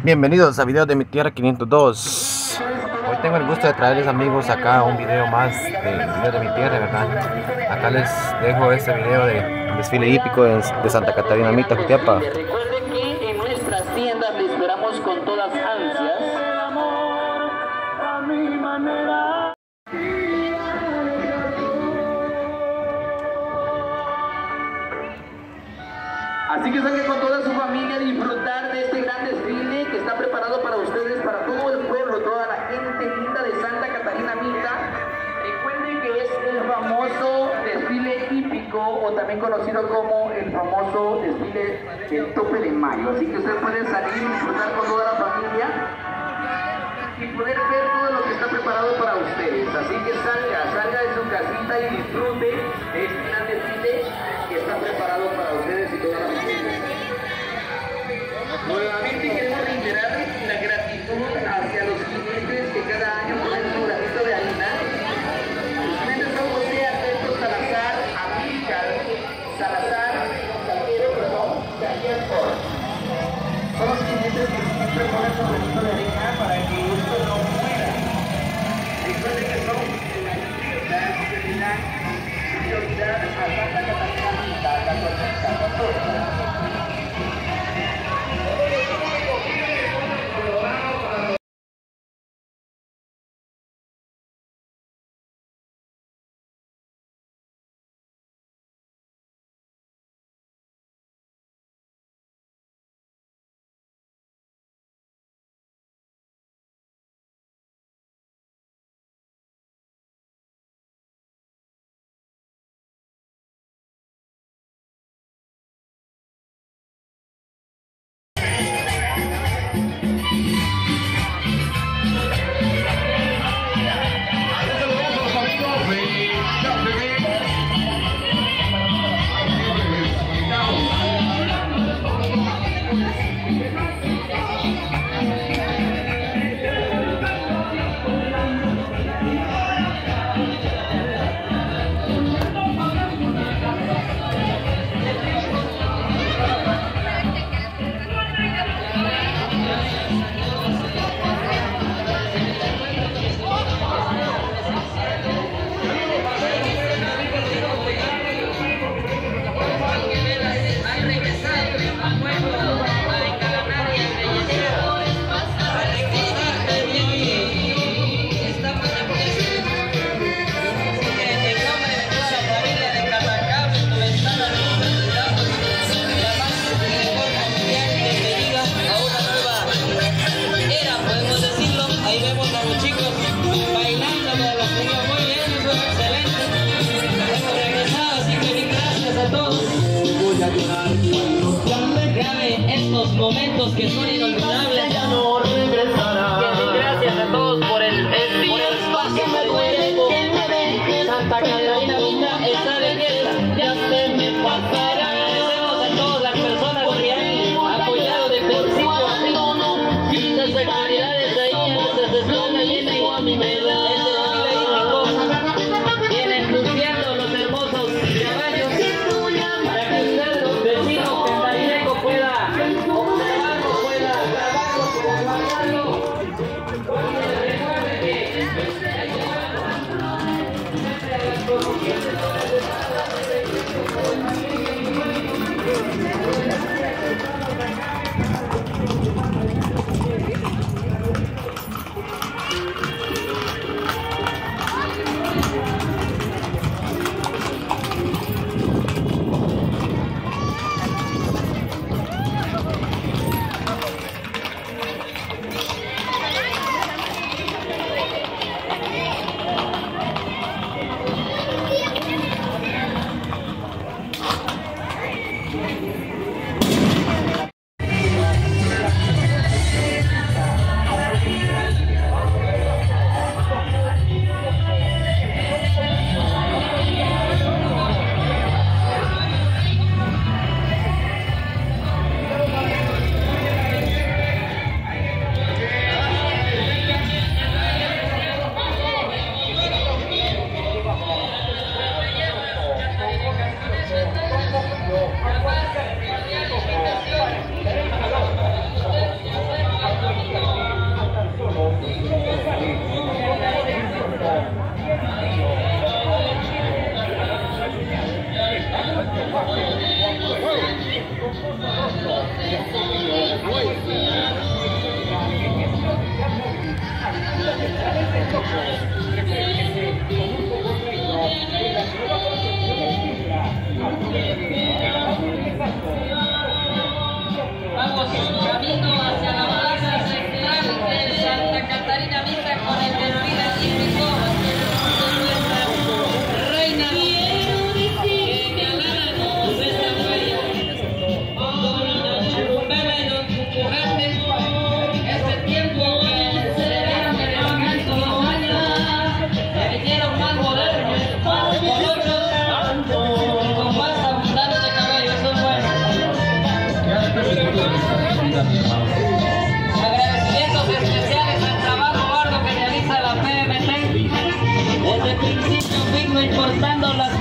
Bienvenidos a Videos de mi Tierra 502. Hoy tengo el gusto de traerles, amigos, acá un video más de Videos de mi Tierra, ¿verdad? Acá les dejo este video de desfile hípico de Santa Catarina Mita, Jutiapa. Recuerden que en nuestras tiendas le esperamos con todas ansias. Así que salgan con toda su familia a disfrutar de este gran desfile que está preparado para ustedes, para todo el pueblo, toda la gente linda de Santa Catarina Mita. Recuerden que es el famoso desfile hípico, o también conocido como el famoso desfile del tope de mayo. Así que usted puede salir y disfrutar con toda la familia y poder ver todo lo que está preparado para ustedes. Así que salga de su casita y disfrute de este gran desfile que está preparado para ustedes y toda la familia. Nuevamente queremos reiterar la gratitud hacia los clientes que cada año ponen su granito de arena. Los clientes son José Alberto Salazar, Amílcar Salazar, Daniel Ford. Son los clientes que siempre ponen su granito de arena para que esto no muera. Recuerden que son la prioridad a Santa Catarina Mita, la tormenta, la tormenta. Estos momentos que son inolvidables ya no regresarán. Gracias a todos por el espacio que me Santa Catarina Mita está de fiesta, ya se me pasará. Agradecemos a todas las personas que han apoyado de principio a fin. Las actividades ahí, desde Zona Llena y a mi medalla. Vienen luciendo los hermosos caballos para que ustedes, los vecinos, pueda observarlo, pueda grabarlo, pueda grabarlo.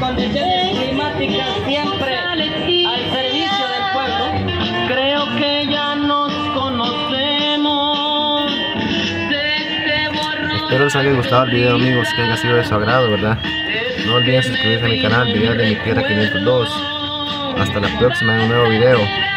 condiciones climáticas siempre al servicio del pueblo. Creo que ya nos conocemos. Espero les haya gustado el video, amigos, que haya sido de su agrado, ¿verdad? No olviden suscribirse a mi canal, Videos de mi Tierra 502. Hasta la próxima en un nuevo video.